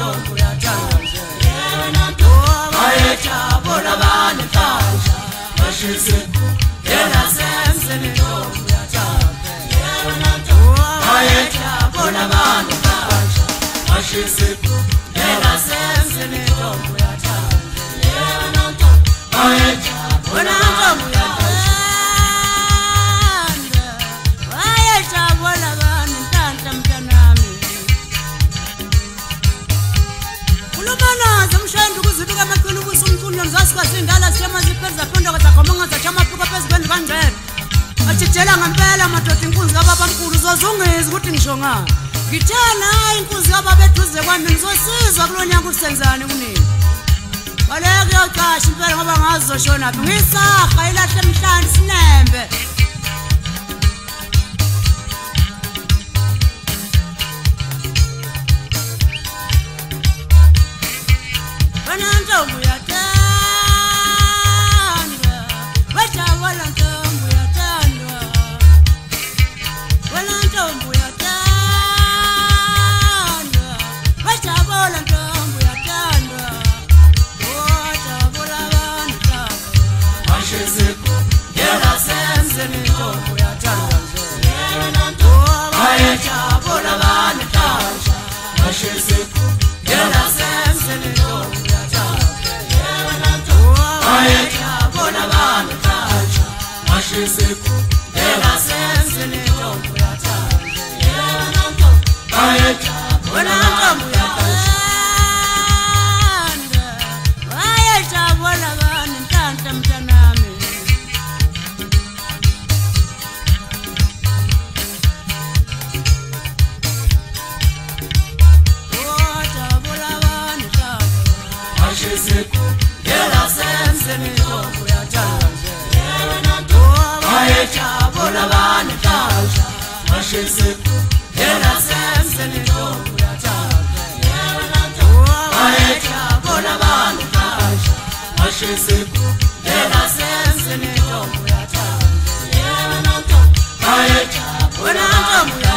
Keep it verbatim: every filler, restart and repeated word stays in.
ntombi uyathanda nje yena ntombi ayejabula bani mhlanje bashise yena semseni ntombi uyathanda yena ntombi ayejabula bani mhlanje bashise yena semseni ntombi uyathanda yena ntombi ayejabula ntombi uyathanda ayejabula bani mhlanje mntanami kulumanaza mshayenda ukuzibika amaqhulu kusumfundo ngizasikwazi indala siyama zipheza phonda kwazakhomanga zachama phika phezulu kangcela achijela ngempela madoda inkunzi kababamkhulu zozungezi ukuthi ngisho ngani ngithana inkunzi kababethuze kwami ngizosizwa kulonyaka kusenzani kunini baleke yoqasha impela ngoba ngazizoshona phi ngisaha ilahle emhlanje sinembe wena ntombi uyathandwa wejabula ntombi uyathandwa wena ntombi uyathandwa wejabula ntombi uyathandwa wejabula bani thandwa washisiku yena semseni ntombi uyathandwa yena ntombi ayejabula bani thandwa washisiku yena semseni ntombi ayejabula bani mhlanje bashisiku yena semseni ntombi uyathanda yena ntombi ayejabula ntombi uyathanda ayejabula bani mhlanje mntanami ayejabula bani mhlanje bashisiku yena semseni ntombi uyathanda yena ntombi ayejabula bani mhlanje bashisiku yena semseni ntombi uyathanda yena ntombi ayejabula bani mhlanje bashisiku yena semseni ntombi uyathanda yena ntombi ayejabula ntombi